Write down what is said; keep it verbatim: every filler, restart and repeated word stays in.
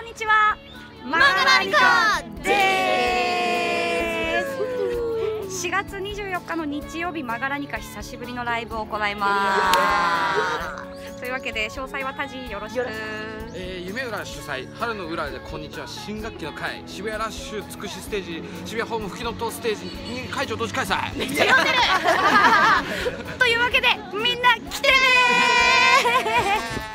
んにちは。 マガラニカでーす。しがつにじゅうよっかの日曜日、マガラニカ久しぶりのライブを行います。というわけで詳細はタジよろしく。 えー、夢浦主催春の浦でこんにちは新学期の会渋谷ラッシュつくしステージ渋谷ホーム吹きのとステージに会場同時開催。 めっちゃ呼んでるというわけでみんな来てねー